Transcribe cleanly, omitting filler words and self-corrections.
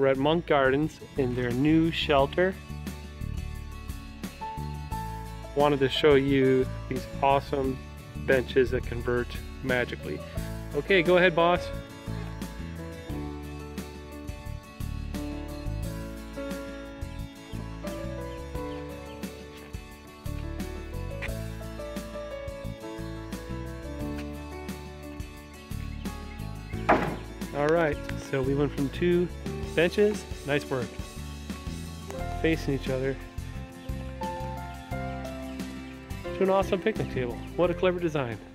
at Monk Gardens in their new shelter. Wanted to show you these awesome benches that convert magically. Okay, go ahead, boss. All right, so we went from 2 benches, nice work, facing each other, to an awesome picnic table. What a clever design.